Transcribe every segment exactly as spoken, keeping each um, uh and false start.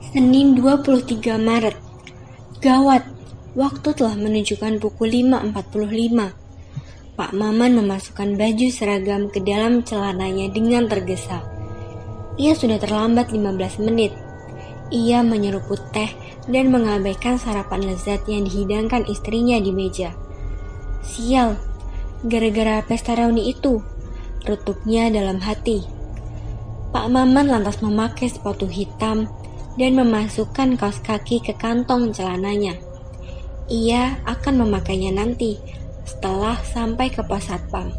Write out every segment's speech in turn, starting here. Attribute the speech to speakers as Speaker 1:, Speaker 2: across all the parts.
Speaker 1: Senin dua puluh tiga Maret. Gawat, waktu telah menunjukkan pukul lima empat puluh lima. Pak Maman memasukkan baju seragam ke dalam celananya dengan tergesa. Ia sudah terlambat lima belas menit. Ia menyeruput teh dan mengabaikan sarapan lezat yang dihidangkan istrinya di meja. Sial, gara-gara pesta reuni itu, rutuknya dalam hati. Pak Maman lantas memakai sepatu hitam dan memasukkan kaos kaki ke kantong celananya. Ia akan memakainya nanti setelah sampai ke pos satpam.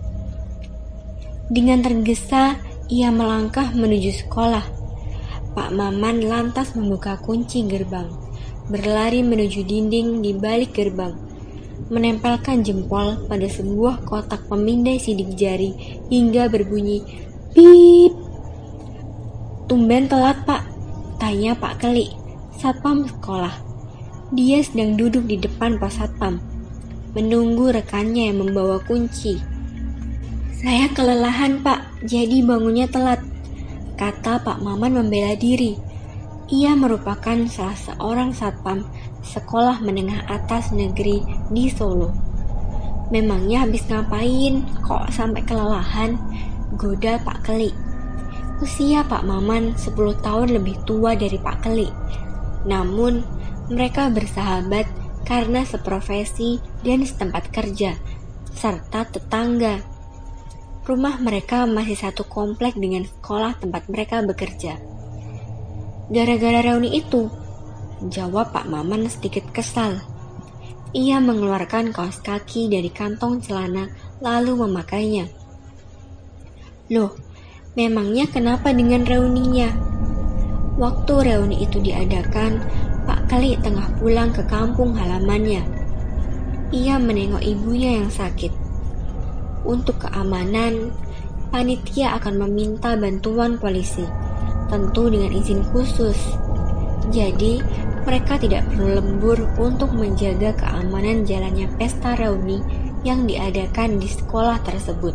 Speaker 1: Dengan tergesa, ia melangkah menuju sekolah. Pak Maman lantas membuka kunci gerbang, berlari menuju dinding di balik gerbang, menempelkan jempol pada sebuah kotak pemindai sidik jari hingga berbunyi "Pip". "Tumben telat, Pak?" tanya Pak Keli, satpam sekolah. Dia sedang duduk di depan pos satpam, menunggu rekannya yang membawa kunci. "Saya kelelahan, Pak, jadi bangunnya telat," kata Pak Maman membela diri. Ia merupakan salah seorang satpam sekolah menengah atas negeri di Solo. "Memangnya habis ngapain kok sampai kelelahan?" goda Pak Keli. Usia Pak Maman sepuluh tahun lebih tua dari Pak Keli. Namun, mereka bersahabat karena seprofesi dan setempat kerja, serta tetangga. Rumah mereka masih satu komplek dengan sekolah tempat mereka bekerja. "Gara-gara reuni itu," jawab Pak Maman sedikit kesal. Ia mengeluarkan kaos kaki dari kantong celana lalu memakainya. "Loh, memangnya kenapa dengan reuninya?" Waktu reuni itu diadakan, Pak Keli tengah pulang ke kampung halamannya. Ia menengok ibunya yang sakit. Untuk keamanan, panitia akan meminta bantuan polisi, tentu dengan izin khusus. Jadi, mereka tidak perlu lembur untuk menjaga keamanan jalannya pesta reuni yang diadakan di sekolah tersebut.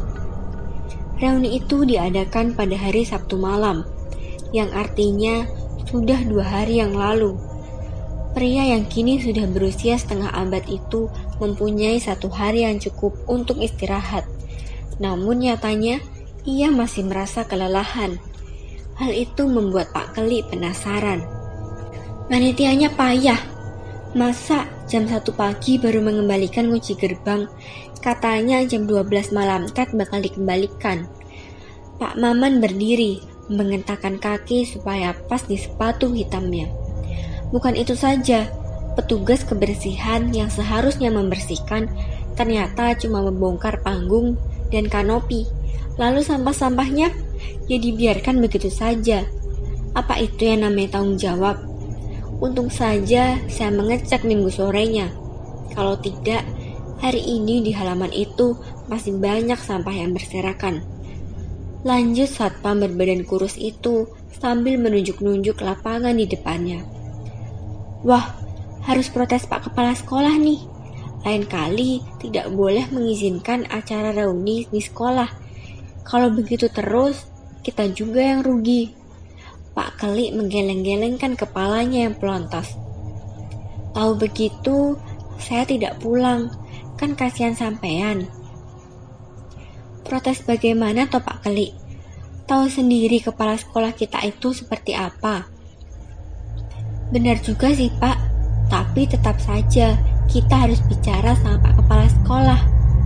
Speaker 1: Reuni itu diadakan pada hari Sabtu malam, yang artinya sudah dua hari yang lalu. Pria yang kini sudah berusia setengah abad itu mempunyai satu hari yang cukup untuk istirahat. Namun nyatanya, ia masih merasa kelelahan. Hal itu membuat Pak Keli penasaran. Panitianya payah. Masa jam satu pagi baru mengembalikan kunci gerbang? Katanya jam dua belas malam Ted bakal dikembalikan. Pak Maman berdiri, mengentakkan kaki supaya pas di sepatu hitamnya. Bukan itu saja, petugas kebersihan yang seharusnya membersihkan ternyata cuma membongkar panggung dan kanopi. Lalu sampah-sampahnya ya dibiarkan begitu saja. Apa itu yang namanya tanggung jawab? Untung saja saya mengecek minggu sorenya. Kalau tidak, hari ini di halaman itu masih banyak sampah yang berserakan. Lanjut satpam berbadan kurus itu sambil menunjuk-nunjuk lapangan di depannya. "Wah, harus protes Pak Kepala Sekolah nih. Lain kali tidak boleh mengizinkan acara reuni di sekolah. Kalau begitu terus, kita juga yang rugi." Pak Keli menggeleng-gelengkan kepalanya yang pelontos. "Tahu begitu, saya tidak pulang. Kan kasihan sampean." "Protes bagaimana toh Pak Keli? Tahu sendiri kepala sekolah kita itu seperti apa." "Benar juga sih Pak, tapi tetap saja kita harus bicara sama Pak Kepala Sekolah."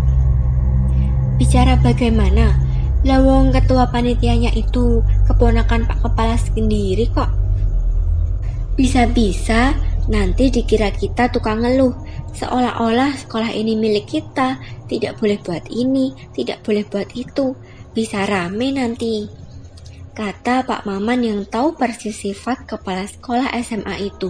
Speaker 1: "Bicara bagaimana? Lawang ketua panitianya itu keponakan Pak Kepala sendiri kok." "Bisa-bisa nanti dikira kita tukang ngeluh, seolah-olah sekolah ini milik kita, tidak boleh buat ini, tidak boleh buat itu, bisa rame nanti," kata Pak Maman yang tahu persis sifat kepala sekolah S M A itu.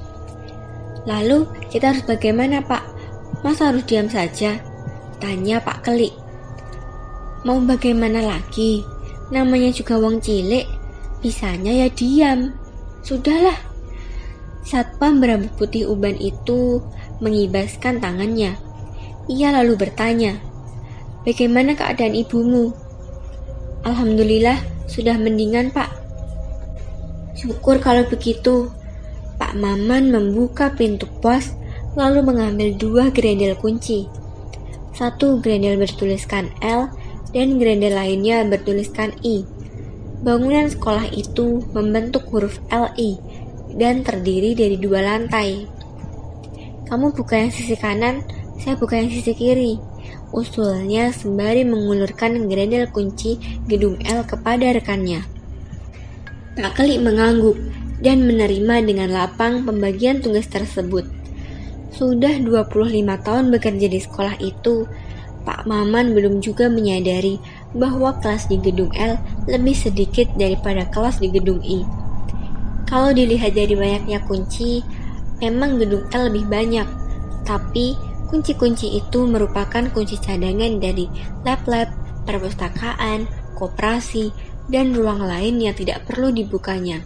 Speaker 1: "Lalu kita harus bagaimana Pak? Masa harus diam saja?" tanya Pak Keli. "Mau bagaimana lagi? Namanya juga wong cilik, bisanya ya diam. Sudahlah." Satpam berambut putih uban itu mengibaskan tangannya. Ia lalu bertanya, "Bagaimana keadaan ibumu?" "Alhamdulillah, sudah mendingan Pak." Syukur kalau begitu. Pak Maman membuka pintu pos lalu mengambil dua grendel kunci. Satu grendel bertuliskan L dan grendel lainnya bertuliskan I. Bangunan sekolah itu membentuk huruf L I dan terdiri dari dua lantai. Kamu buka yang sisi kanan, saya buka yang sisi kiri, usulnya sembari mengulurkan grendel kunci gedung L kepada rekannya. Pak Keli mengangguk dan menerima dengan lapang pembagian tugas tersebut. Sudah dua puluh lima tahun bekerja di sekolah itu, Pak Maman belum juga menyadari bahwa kelas di gedung L lebih sedikit daripada kelas di gedung I. Kalau dilihat dari banyaknya kunci, memang gedung L lebih banyak, tapi kunci-kunci itu merupakan kunci cadangan dari lab-lab, perpustakaan, koperasi, dan ruang lain yang tidak perlu dibukanya.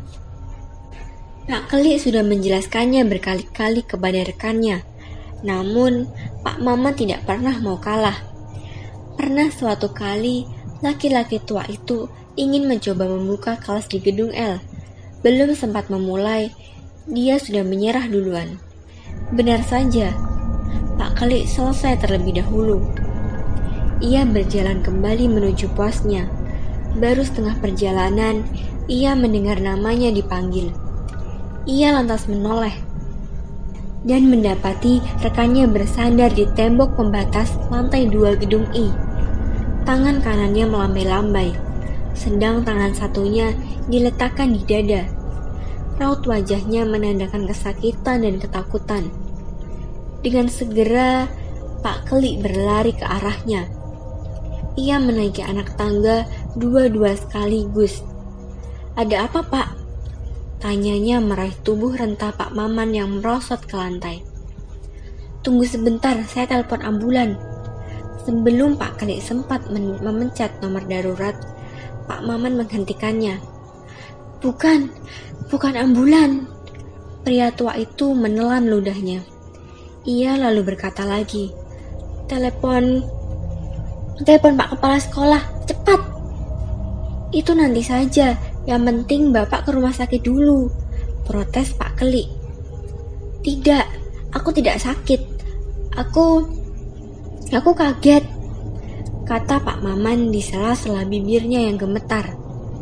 Speaker 1: Pak Keli sudah menjelaskannya berkali-kali kepada rekannya, namun Pak Maman tidak pernah mau kalah. Pernah suatu kali, laki-laki tua itu ingin mencoba membuka kelas di gedung L. Belum sempat memulai, dia sudah menyerah duluan. Benar saja, Pak Keli selesai terlebih dahulu. Ia berjalan kembali menuju posnya. Baru setengah perjalanan, ia mendengar namanya dipanggil. Ia lantas menoleh dan mendapati rekannya bersandar di tembok pembatas lantai dua gedung I. Tangan kanannya melambai-lambai, sedang tangan satunya diletakkan di dada. Raut wajahnya menandakan kesakitan dan ketakutan. Dengan segera, Pak Keli berlari ke arahnya. Ia menaiki anak tangga dua-dua sekaligus. Ada apa, Pak? Tanyanya meraih tubuh renta Pak Maman yang merosot ke lantai. Tunggu sebentar, saya telepon ambulan. Sebelum Pak Keli sempat men- memencet nomor darurat, Pak Maman menghentikannya. Bukan, bukan ambulan. Pria tua itu menelan ludahnya. Ia lalu berkata lagi, Telepon, telepon Pak Kepala Sekolah, cepat. Itu nanti saja, yang penting Bapak ke rumah sakit dulu, protes Pak Keli. Tidak, aku tidak sakit. Aku, aku kaget, kata Pak Maman di sela-sela bibirnya yang gemetar.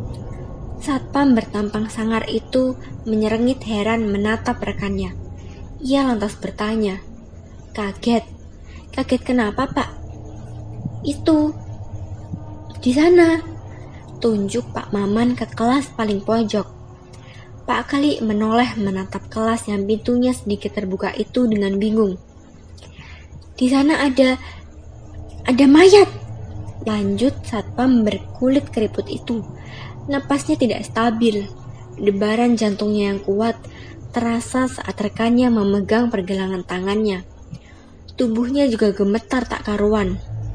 Speaker 1: Satpam bertampang sangar itu menyerengit heran menatap rekannya. Ia lantas bertanya, kaget, kaget kenapa Pak? Itu, di sana, tunjuk Pak Maman ke kelas paling pojok. Pak Keli menoleh menatap kelas yang pintunya sedikit terbuka itu dengan bingung. Di sana ada, ada mayat, lanjut satpam berkulit keriput itu. Napasnya tidak stabil, debaran jantungnya yang kuat terasa saat rekannya memegang pergelangan tangannya. Tubuhnya juga gemetar tak karuan.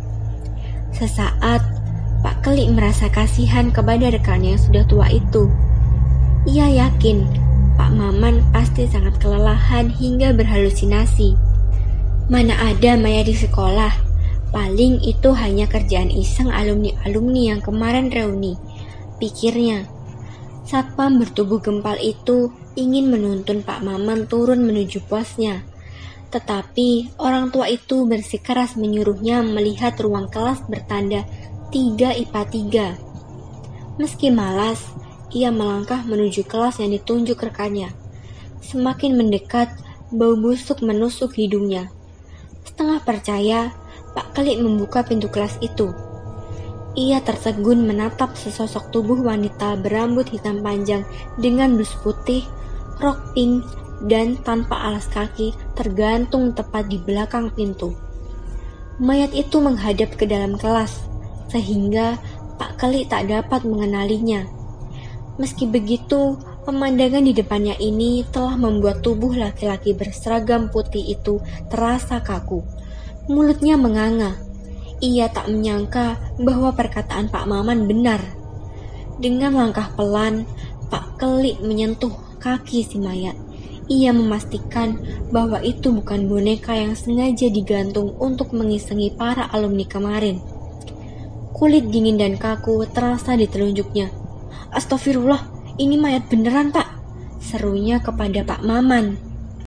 Speaker 1: Sesaat, Pak Keli merasa kasihan kepada rekannya yang sudah tua itu. Ia yakin Pak Maman pasti sangat kelelahan hingga berhalusinasi. Mana ada mayat di sekolah, paling itu hanya kerjaan iseng alumni-alumni yang kemarin reuni, pikirnya. Satpam bertubuh gempal itu ingin menuntun Pak Maman turun menuju posnya. Tetapi orang tua itu bersikeras menyuruhnya melihat ruang kelas bertanda tiga I P A tiga. Meski malas, ia melangkah menuju kelas yang ditunjuk rekannya. Semakin mendekat, bau busuk menusuk hidungnya. Setengah percaya, Pak Keli membuka pintu kelas itu. Ia tertegun menatap sesosok tubuh wanita berambut hitam panjang dengan blus putih, rok pink, dan tanpa alas kaki tergantung tepat di belakang pintu. Mayat itu menghadap ke dalam kelas, sehingga Pak Keli tak dapat mengenalinya. Meski begitu, pemandangan di depannya ini telah membuat tubuh laki-laki berseragam putih itu terasa kaku. Mulutnya menganga. Ia tak menyangka bahwa perkataan Pak Maman benar. Dengan langkah pelan, Pak Keli menyentuh kaki si mayat. Ia memastikan bahwa itu bukan boneka yang sengaja digantung untuk mengisengi para alumni kemarin. Kulit dingin dan kaku terasa di telunjuknya. Astagfirullah, Ini mayat beneran, Pak, serunya kepada Pak Maman.